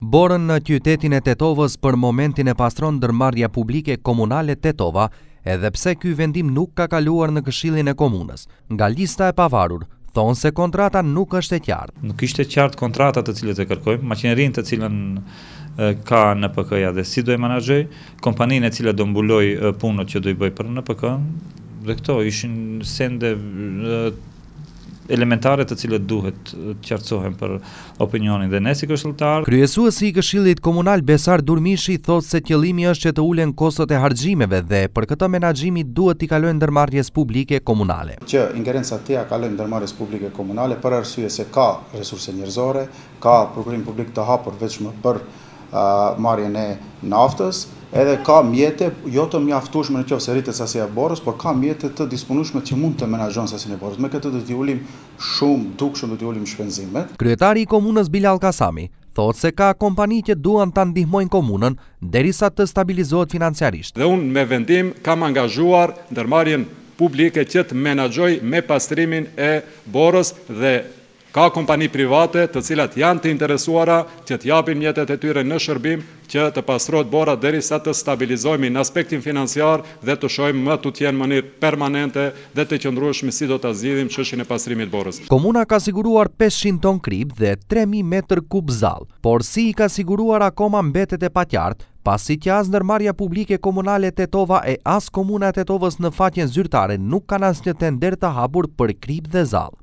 Borën në qytetin e Tetovës për momentin e pastron ndërmarrja publike komunale Tetova, edhe pse ky vendim nuk ka kaluar në Këshillin e Komunës. Nga lista e pavarur, thonë se kontrata nuk është e qartë. Nuk ishte qartë kontratat të cilët e kërkojmë, makinerinë të cilën ka NPK-ja dhe si do e menaxhoj, kompaninë e cila do mbuloj punët që do i bëj për NPK, dhe këto ishin sende elementare të cilët duhet të qartësohen për opinionin dhe ne si këshilltar. Kryesuesi i Këshillit Komunal Besar Durmishi thotë se qëllimi është që të ulen kostot e harxhimeve dhe për këtë menaxhimi duhet t'i kalojnë ndërmarrjes publike komunale. Që ingerencat tija kalojnë ndërmarrjes publike komunale për arsye se ka resurse njerëzore, ka prokurim publik të hapur vetëm për marrjen e naftës, edhe ka mjete jo të mjaftueshme në qoftë se rritet sasia e borës, por ka mjete të disponueshme që mund të menaxhojnë sasinë e borës. Me këtë do t'i ulim shumë dukshëm, do t'i ulim shpenzimet. Kryetari i komunës Bilal Kasami thotë se ka kompani që duan ta ndihmojnë komunën derisa të stabilizohet financiarisht. Dhe unë me vendim kam angazhuar ndërmarrjen publike që të menaxhoj me pastrimin e borës dhe ka kompani private të cilat janë të interesuara që të japin mjetet e tyre në shërbim që të pastrohet bora derisa të stabilizojmë në aspektin financiar dhe të shohim më tutje në mënyrë permanente dhe të qëndrueshme si do ta zgjidhim çështjen e pastrimit borës. Komuna ka siguruar 500 ton krip dhe 3000 metër kub zall, por si i ka siguruar akoma mbetet e paqartë, pasi që as ndërmarrja publike komunale Tetova e as komuna e Tetovës në faqen zyrtare nuk kanë asnjë tender të hapur për krip dhe zall.